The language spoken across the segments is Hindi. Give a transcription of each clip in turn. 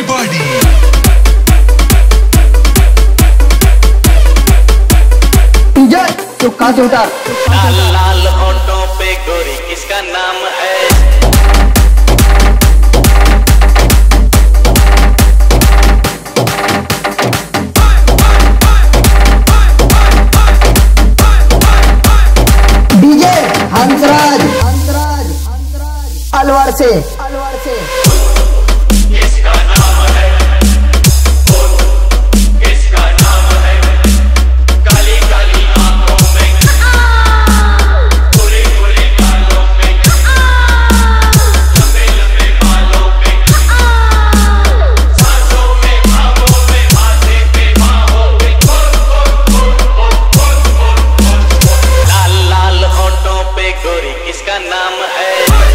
everybody. चुक्का से उतार। लाल लाल होठों पे गोरी किसका नाम है? डीजे हंसराज अलवर से। किसका नाम है? किसका नाम है? काली काली आंखों में, गोरे गोरे बालों में, लंबे लंबे बालों में, सांसों में, भावों में, माथे पे, बाहों पे, लाल लाल होठों पे गोरी किसका नाम है?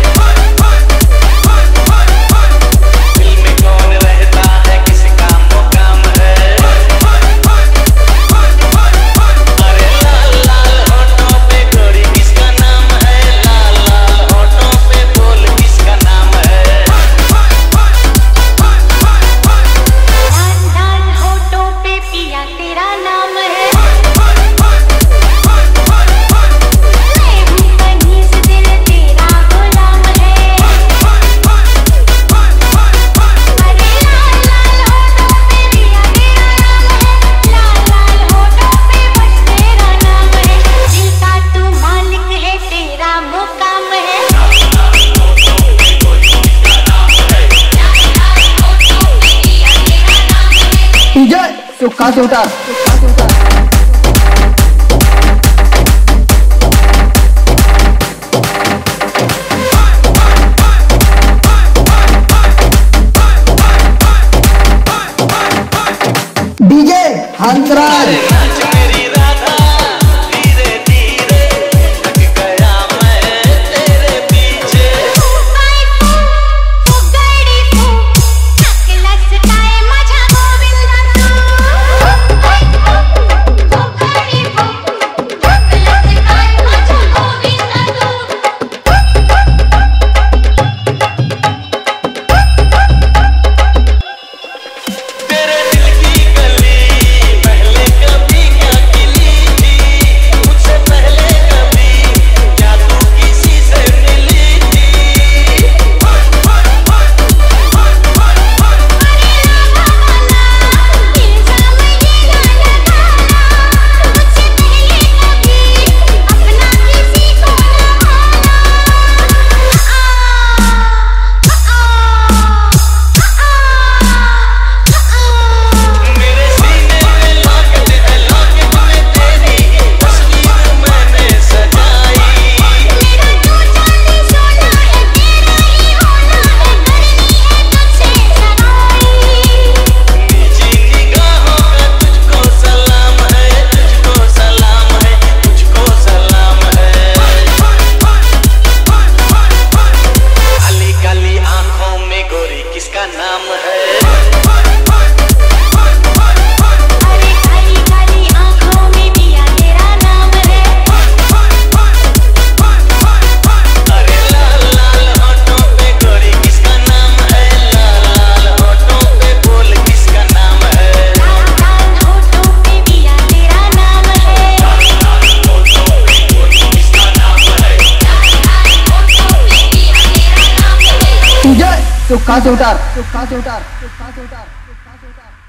चुक्का से उतार। डीजे हंसराज चुक्का से उतार।